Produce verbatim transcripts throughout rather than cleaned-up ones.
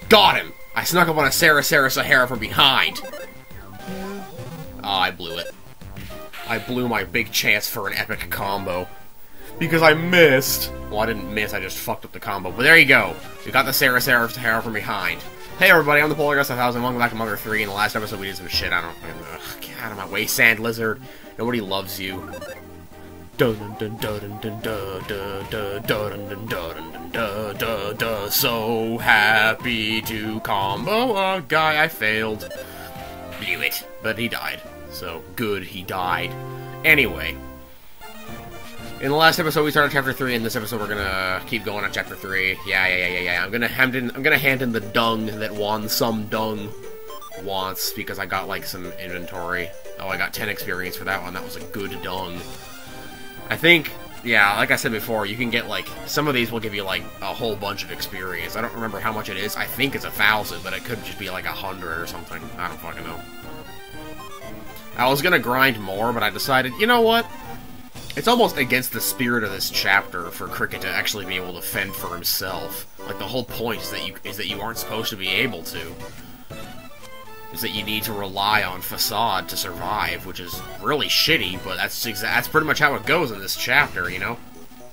Got him! I snuck up on a Sarah Sarah Sahara from behind. Oh, I blew it. I blew my big chance for an epic combo. Because I missed. Well, I didn't miss, I just fucked up the combo. But there you go. We got the Sarah Sarah Sahara from behind. Hey everybody, I'm the Polargus one thousand, welcome back to Mother three. In the last episode we did some shit, I don't ugh, get out of my way, Sand Lizard. Nobody loves you. Dun dun dun dun dun dun dun dun dun dun dun dun dun. So happy to combo a guy. I failed. Blew it. But he died. So good he died. Anyway. In the last episode we started chapter three, in this episode we're gonna keep going on chapter three. Yeah, yeah, yeah, yeah, yeah. I'm gonna hand in I'm gonna hand in the dung that won some dung wants, because I got like some inventory. Oh, I got ten experience for that one. That was a good dung. I think, yeah, like I said before, you can get like, some of these will give you like a whole bunch of experience. I don't remember how much it is. I think it's a thousand, but it could just be like a hundred or something. I don't fucking know. I was gonna grind more, but I decided, you know what? It's almost against the spirit of this chapter for Cricket to actually be able to fend for himself. Like, the whole point is that you is that you aren't supposed to be able to. Is that you need to rely on Facade to survive, which is really shitty, but that's exa that's pretty much how it goes in this chapter, you know?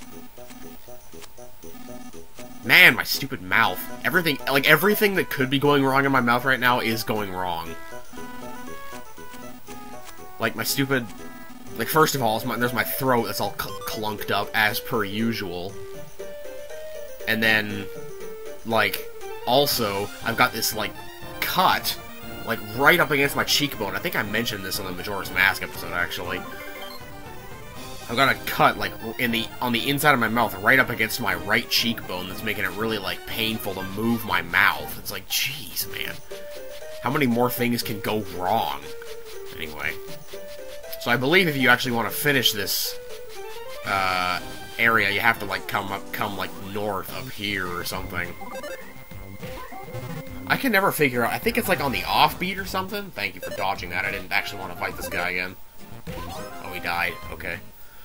Man, my stupid mouth. Everything, like, everything that could be going wrong in my mouth right now is going wrong. Like, my stupid... Like, first of all, my, there's my throat that's all cl clunked up, as per usual. And then, like, also, I've got this, like, cut, like, right up against my cheekbone. I think I mentioned this on the Majora's Mask episode, actually. I've got a cut, like, in the on the inside of my mouth, right up against my right cheekbone, that's making it really, like, painful to move my mouth. It's like, jeez, man. How many more things can go wrong? Anyway. So I believe if you actually want to finish this uh, area, you have to like come up, come like north up here or something. I can never figure out. I think it's like on the offbeat or something. Thank you for dodging that. I didn't actually want to fight this guy again. Oh, he died. Okay.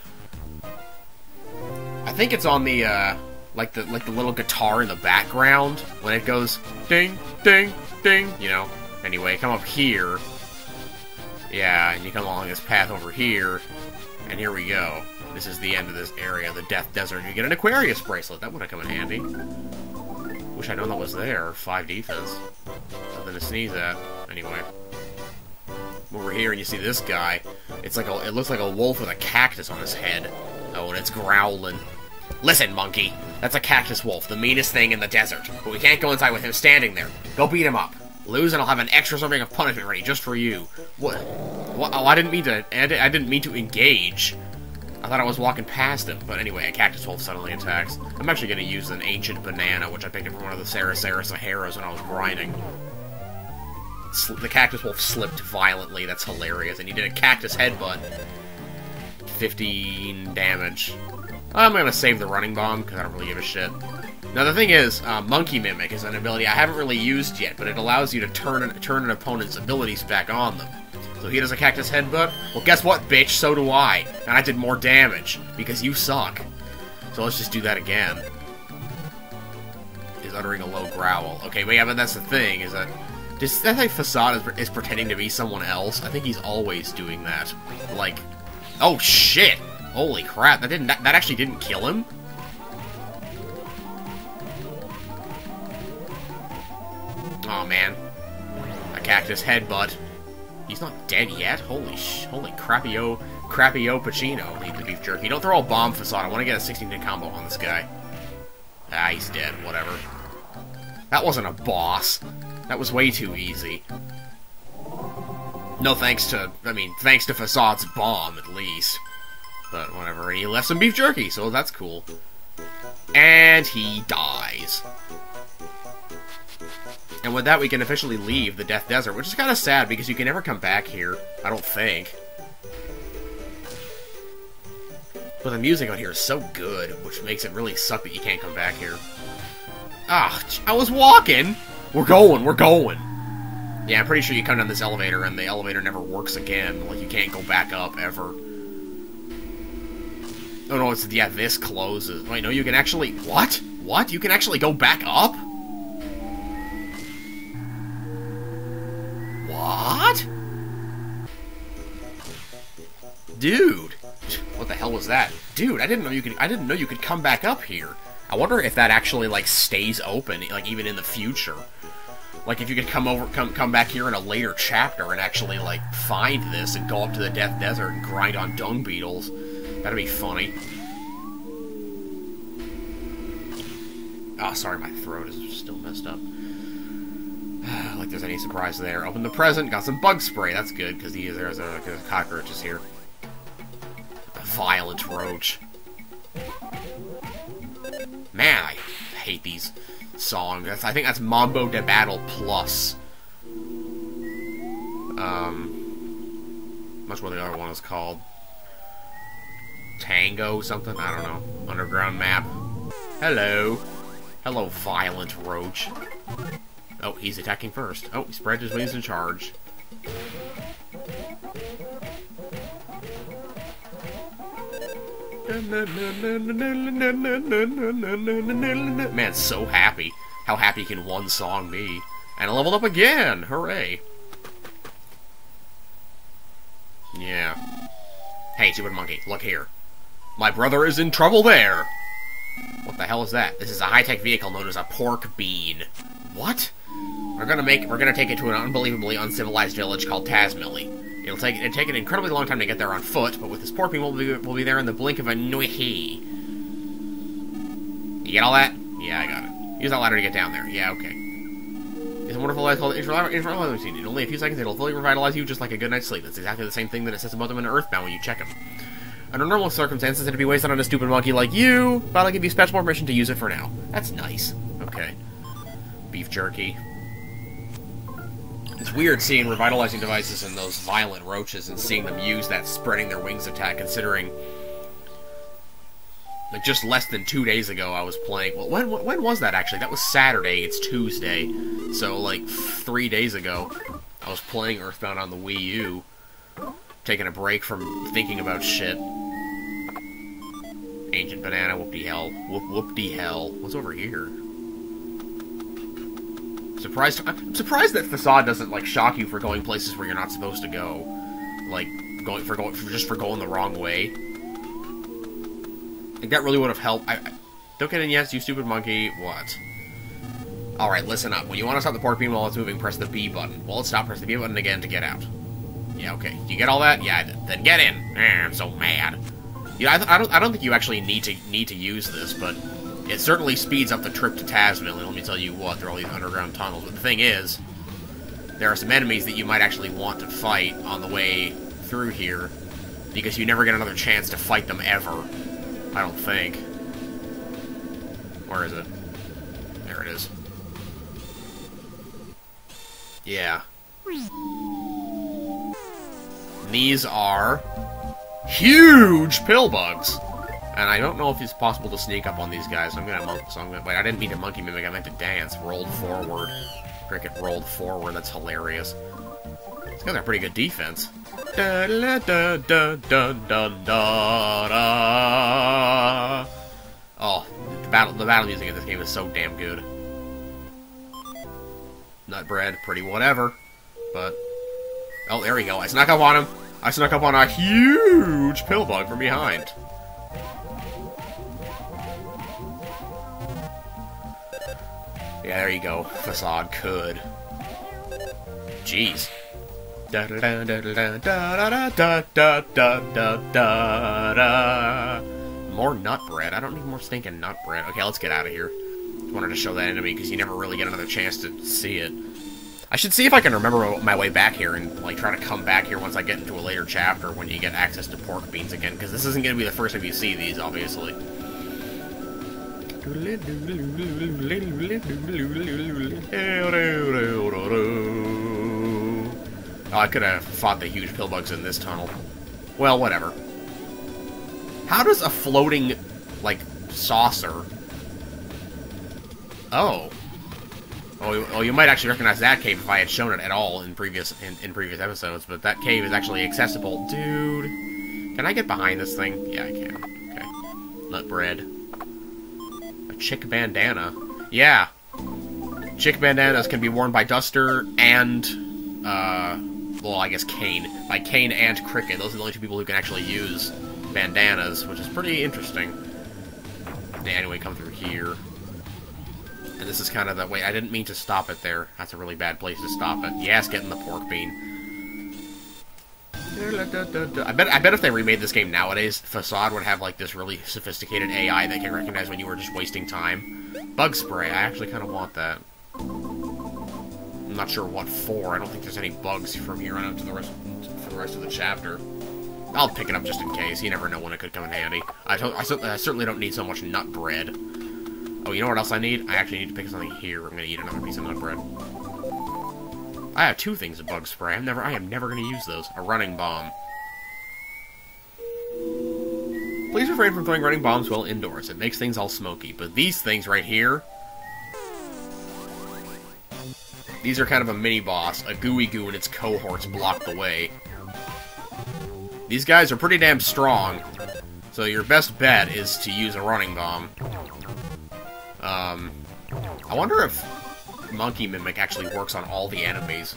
I think it's on the uh, like the like the little guitar in the background when it goes ding ding ding. You know. Anyway, come up here. Yeah, and you come along this path over here, and here we go. This is the end of this area, the Death Desert. You get an Aquarius bracelet. That would have come in handy. Wish I'd known that was there. Five defense. Nothing to sneeze at. Anyway. Over here, and you see this guy. It's like a, it looks like a wolf with a cactus on his head. Oh, and it's growling. Listen, monkey. That's a cactus wolf, the meanest thing in the desert. But we can't go inside with him standing there. Go beat him up. Lose, and I'll have an extra serving of punishment ready just for you. What? What? Oh, I didn't mean to. I didn't mean to engage. I thought I was walking past him. But anyway, a cactus wolf suddenly attacks. I'm actually going to use an ancient banana, which I picked up from one of the Sarah Sarah Saharas when I was grinding. The cactus wolf slipped violently. That's hilarious. And he did a cactus headbutt. fifteen damage. I'm going to save the running bomb because I don't really give a shit. Now the thing is, uh, Monkey Mimic is an ability I haven't really used yet, but it allows you to turn an, turn an opponent's abilities back on them. So he does a Cactus Headbutt? Well, guess what, bitch? So do I. And I did more damage, because you suck. So let's just do that again. He's uttering a low growl. Okay, but yeah, but that's the thing, is that... Does that think Facade is, is pretending to be someone else? I think he's always doing that. Like... Oh, shit! Holy crap, that didn't... That, that actually didn't kill him? Oh man, a cactus headbutt. He's not dead yet. Holy sh! Holy crappy-o, crappy-o Pacino. Need the beef jerky. Don't throw a bomb, Facade. I want to get a sixteen hit combo on this guy. Ah, he's dead. Whatever. That wasn't a boss. That was way too easy. No thanks to, I mean, thanks to Facade's bomb at least. But whatever. And he left some beef jerky, so that's cool. And he dies. And with that, we can officially leave the Death Desert, which is kind of sad, because you can never come back here, I don't think. But the music out here is so good, which makes it really suck that you can't come back here. Ah, I was walking! We're going, we're going! Yeah, I'm pretty sure you come down this elevator, and the elevator never works again. Like, you can't go back up, ever. Oh no, it's, yeah, this closes. Wait, no, you can actually... What? What? You can actually go back up? Dude! What the hell was that? Dude, I didn't know you could- I didn't know you could come back up here. I wonder if that actually, like, stays open, like, even in the future. Like, if you could come over- come come back here in a later chapter and actually, like, find this and go up to the Death Desert and grind on dung beetles. That'd be funny. Oh, sorry, my throat is still messed up. Like there's any surprise there. Open the present, got some bug spray. That's good, because there's a, there's a cockroaches here. A violent roach. Man, I hate these songs. That's, I think that's Mambo de Battle Plus. Um, much what the other one is called. Tango something? I don't know. Underground map. Hello. Hello, violent roach. Oh, he's attacking first. Oh, he spread his wings in charge. Man, so happy. How happy can one song be? And I leveled up again! Hooray! Yeah. Hey, stupid monkey, look here. My brother is in trouble there! What the hell is that? This is a high-tech vehicle known as a pork bean. What? We're gonna make- we're gonna take it to an unbelievably uncivilized village called Tasmilly. It'll take- it'll take an incredibly long time to get there on foot, but with this pork bean, we'll be- we'll be there in the blink of a nuhi. You get all that? Yeah, I got it. Use that ladder to get down there. Yeah, okay. It's a wonderful light called Infrared Machine. In only a few seconds, it'll fully revitalize you just like a good night's sleep. That's exactly the same thing that it says about them in Earthbound when you check them. Under normal circumstances, it'd be wasted on a stupid monkey like you, but I'll give you special permission to use it for now. That's nice. Okay. Beef jerky. It's weird seeing revitalizing devices in those violent roaches and seeing them use that spreading their wings attack, considering... Like, just less than two days ago, I was playing... Well, when, when was that, actually? That was Saturday. It's Tuesday. So, like, three days ago, I was playing Earthbound on the Wii U, taking a break from thinking about shit. Ancient banana, whoop-de-hell. Whoop, whoop-de-hell. What's over here? Surprised, I'm surprised that Facade doesn't, like, shock you for going places where you're not supposed to go. Like, going for going for, just for going the wrong way. I think that really would have helped. I, I, don't get in, yes, you stupid monkey. What? Alright, listen up. When you want to stop the pork bean while it's moving, press the B button. While it's stopped, press the B button again to get out. Yeah, okay. Do you get all that? Yeah, then get in. Eh, I'm so mad. Yeah, I, I don't. I don't think you actually need to need to use this, but it certainly speeds up the trip to Tasmilly. Let me tell you what, there are all these underground tunnels. But the thing is, there are some enemies that you might actually want to fight on the way through here, because you never get another chance to fight them ever. I don't think. Where is it? There it is. Yeah. These are huge pill bugs. And I don't know if it's possible to sneak up on these guys. I'm gonna monk. So I'm gonna wait. I didn't mean to monkey mimic. I meant to dance. Rolled forward. Cricket rolled forward. That's hilarious. These guys are pretty good defense. Da da da da da da da da. Oh, the battle. The battle music in this game is so damn good. Nut bread, pretty whatever. But oh, there we go. I snuck up on him. I snuck up on a huge pill bug from behind. Yeah, there you go. Facade could. Jeez. Da da da da da da da da da da da da da. More nut bread. I don't need more stinking nut bread. Okay, let's get out of here. Just wanted to show that enemy because you never really get another chance to see it. I should see if I can remember my way back here and, like, try to come back here once I get into a later chapter when you get access to pork beans again, because this isn't going to be the first time you see these, obviously. Oh, I could have fought the huge pill bugs in this tunnel. Well, whatever. How does a floating, like, saucer... Oh. Oh, oh, you might actually recognize that cave if I had shown it at all in previous in, in previous episodes, but that cave is actually accessible. Dude. Can I get behind this thing? Yeah, I can. Okay. Nut bread. A chick bandana. Yeah. Chick bandanas can be worn by Duster and, uh, well, I guess Kane. Like, Kane and Cricket, those are the only two people who can actually use bandanas, which is pretty interesting. Yeah, anyway, come through here. And this is kind of the... Wait, I didn't mean to stop it there. That's a really bad place to stop it. Yes, getting the pork bean. I bet I bet if they remade this game nowadays, Facade would have, like, this really sophisticated A I that can recognize when you were just wasting time. Bug spray, I actually kind of want that. I'm not sure what for. I don't think there's any bugs from here on out to the rest, for the rest of the chapter. I'll pick it up just in case. You never know when it could come in handy. I, I, I certainly don't need so much nut bread. Oh, you know what else I need? I actually need to pick something here. I'm gonna eat another piece of nut bread. I have two things of bug spray. I'm never, I am never gonna use those. A running bomb. Please refrain from throwing running bombs while indoors. It makes things all smoky. But these things right here... These are kind of a mini-boss. A Gooey Goo and its cohorts block the way. These guys are pretty damn strong. So your best bet is to use a running bomb. Um, I wonder if Monkey Mimic actually works on all the enemies.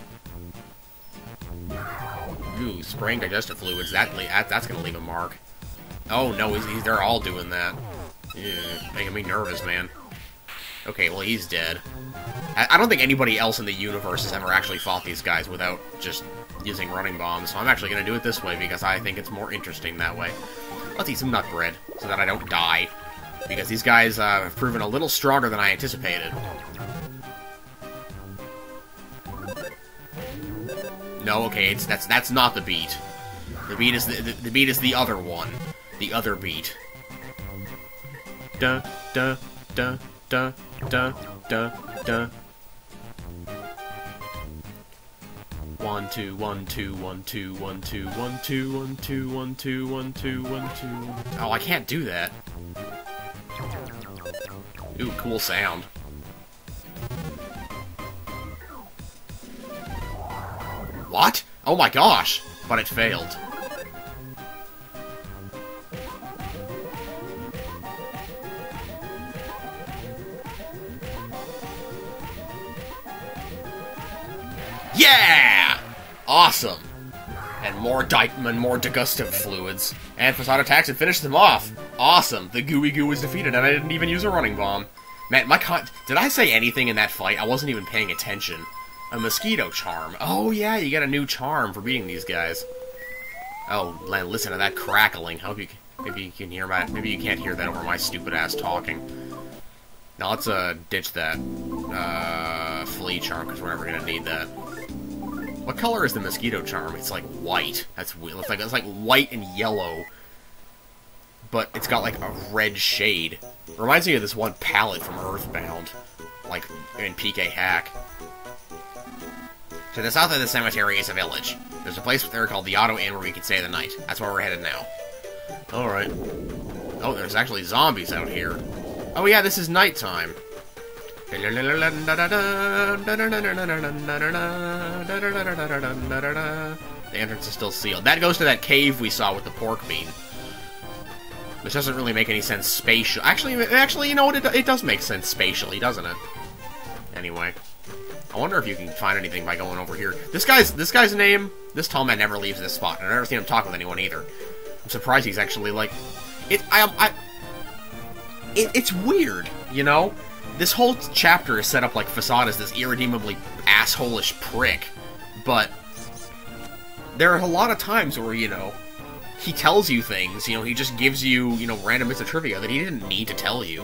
Ooh, spraying digestive fluids. That, that that's gonna leave a mark. Oh no, he's, he's, they're all doing that. Yeah, making me nervous, man. Okay, well he's dead. I, I don't think anybody else in the universe has ever actually fought these guys without just using running bombs. So I'm actually gonna do it this way because I think it's more interesting that way. Let's eat some nut bread so that I don't die. Because these guys uh, have proven a little stronger than I anticipated. No, okay, it's that's that's not the beat. The beat is the, the the beat is the other one, the other beat. Da da da da da da da. One two one two one two one two one two one two one two one two one two. Oh, I can't do that. Ooh, cool sound. What? Oh my gosh! But it failed. Yeah! Awesome! And more di- and more degustive fluids. And Facade attacks and finishes them off! Awesome! The Gooey Goo was defeated and I didn't even use a running bomb. Man, my con- did I say anything in that fight? I wasn't even paying attention. A mosquito charm. Oh yeah, you get a new charm for beating these guys. Oh, listen to that crackling. Hope you maybe you can hear my maybe you can't hear that over my stupid ass talking. Now let's uh ditch that uh flea charm because we're never gonna need that. What color is the mosquito charm? It's like white. That's weird. It's like it's like white and yellow, but it's got like a red shade. Reminds me of this one palette from Earthbound, like in P K Hack. To the south of the cemetery is a village. There's a place there called the Auto Inn where we can stay the night. That's where we're headed now. Alright. Oh, there's actually zombies out here. Oh yeah, this is nighttime. The entrance is still sealed. That goes to that cave we saw with the pork bean. Which doesn't really make any sense spatial. Actually, actually, you know what? It, it does make sense spatially, doesn't it? Anyway. I wonder if you can find anything by going over here. This guy's this guy's name, this tall man never leaves this spot. And I've never seen him talk with anyone either. I'm surprised he's actually like it I I it, it's weird, you know? This whole chapter is set up like Facade as this irredeemably asshole-ish prick. But there are a lot of times where, you know, he tells you things, you know, he just gives you, you know, random bits of trivia that he didn't need to tell you.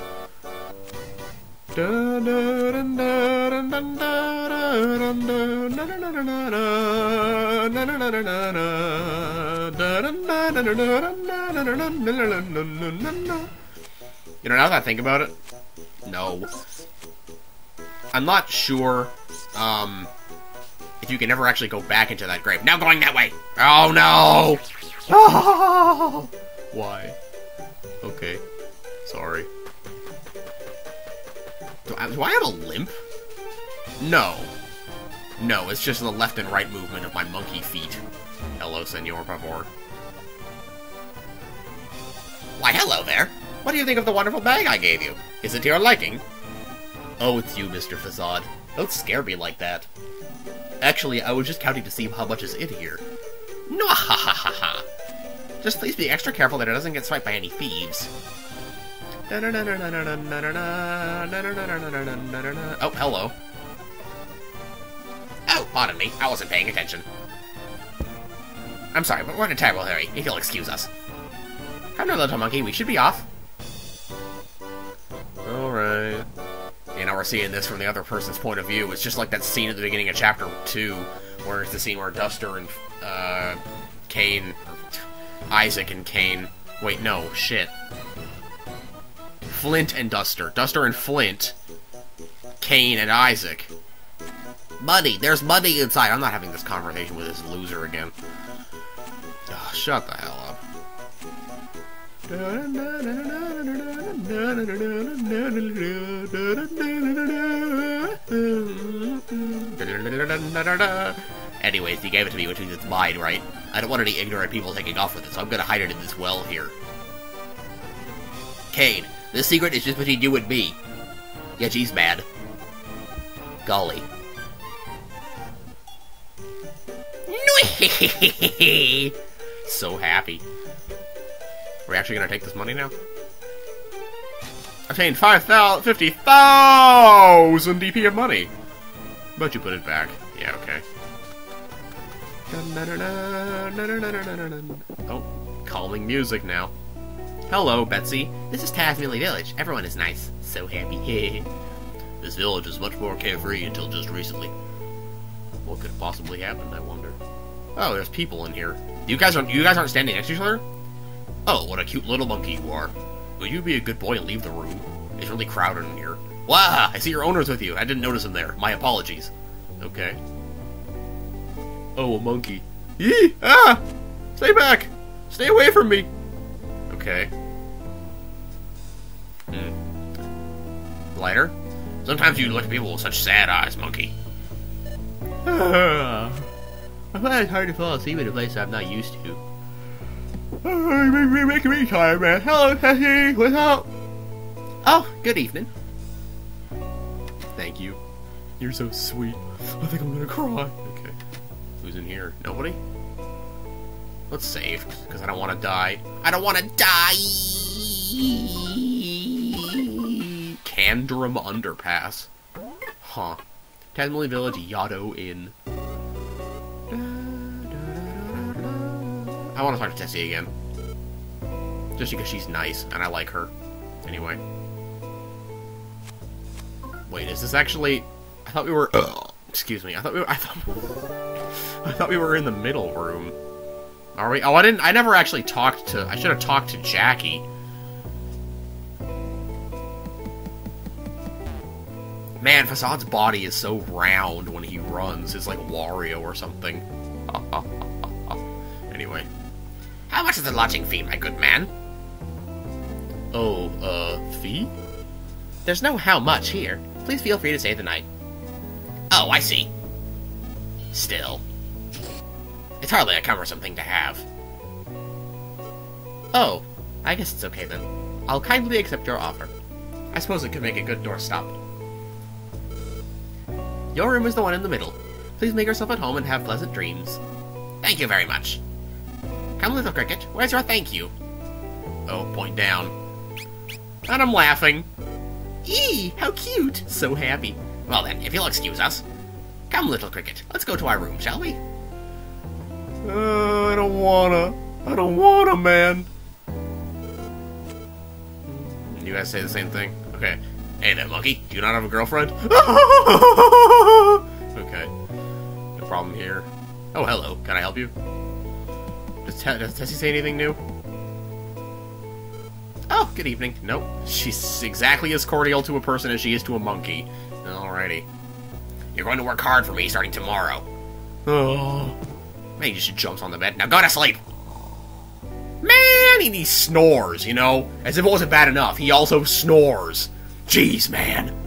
You know, now that I think about it, no. I'm not sure, um, if you can ever actually go back into that grave. Now going that way! Oh, no! Oh! Why? Okay. Sorry. Do I, do I have a limp? No. No, it's just the left and right movement of my monkey feet. Hello, senor, por favor. Why, hello there! What do you think of the wonderful bag I gave you? Is it to your liking? Oh, it's you, Mister Facade. Don't scare me like that. Actually, I was just counting to see how much is in here. No, ha ha ha ha. Just please be extra careful that it doesn't get swiped by any thieves. Oh, hello. Oh, pardon me. I wasn't paying attention. I'm sorry, but we're in a terrible hurry, if you'll excuse us. Come on, little monkey, we should be off. Alright. And now we're seeing this from the other person's point of view. It's just like that scene at the beginning of Chapter two, where it's the scene where Duster and, uh, Cain, Isaac and Cain, wait, no, shit. Flint and Duster. Duster and Flint. Cain and Isaac. Money! There's money inside! I'm not having this conversation with this loser again. Oh, shut the hell up. Anyways, he gave it to me, which means it's mine, right? I don't want any ignorant people taking off with it, so I'm gonna hide it in this well here. Cain, this secret is just between you and me. Yeah, she's mad. Golly. So happy. Are we actually gonna take this money now? Obtained five thousand, fifty thousand D P of money. But you put it back. Yeah, okay. Oh, calming music now. Hello, Betsy. This is Tasmilly Village. Everyone is nice. So happy. This village is much more carefree until just recently. What could possibly happen, I wonder? Oh, there's people in here. You guys aren't you guys aren't standing next to each other? Oh, what a cute little monkey you are. Will you be a good boy and leave the room? It's really crowded in here. Wow, I see your owner's with you. I didn't notice him there. My apologies. Okay. Oh, a monkey. Yee! Ah! Stay back! Stay away from me! Okay. Hmm. Lighter? Sometimes you look at people with such sad eyes, monkey. I find it hard to fall asleep in a place I'm not used to. Oh, you're making me tired, man. Hello, Tessie. What's up? Oh, good evening. Thank you. You're so sweet. I think I'm gonna cry. Okay. Who's in here? Nobody? Let's save, because I don't want to die. I don't want to die! Candrum Underpass. Huh. Tasmilly Village Yaddo Inn. I want to talk to Tessie again. Just because she's nice, and I like her. Anyway. Wait, is this actually... I thought we were... Ugh, excuse me. I thought we were... I thought... I thought we were in the middle room. Are we? Oh, I didn't... I never actually talked to... I should have talked to Jackie. Man, Facade's body is so round when he runs. It's like Wario or something. Anyway. How much is the lodging fee, my good man? Oh, uh, fee? There's no how much here. Please feel free to stay the night. Oh, I see. Still. It's hardly a cumbersome thing to have. Oh, I guess it's okay then. I'll kindly accept your offer. I suppose it could make a good doorstop. Your room is the one in the middle. Please make yourself at home and have pleasant dreams. Thank you very much. Come, little cricket, where's your thank you? Oh, point down. And I'm laughing. Eee, how cute! So happy. Well then, if you'll excuse us. Come, little cricket, let's go to our room, shall we? Uh, I don't wanna. I don't wanna, man. You guys say the same thing? Okay. Hey there, monkey. Do you not have a girlfriend? Okay. No problem here. Oh, hello. Can I help you? Does, does Tessie say anything new? Oh, good evening. Nope. She's exactly as cordial to a person as she is to a monkey. Alrighty. You're going to work hard for me starting tomorrow. Oh. Man, he just jumps on the bed. Now go to sleep! Man, and he snores, you know? As if it wasn't bad enough, he also snores. Jeez, man.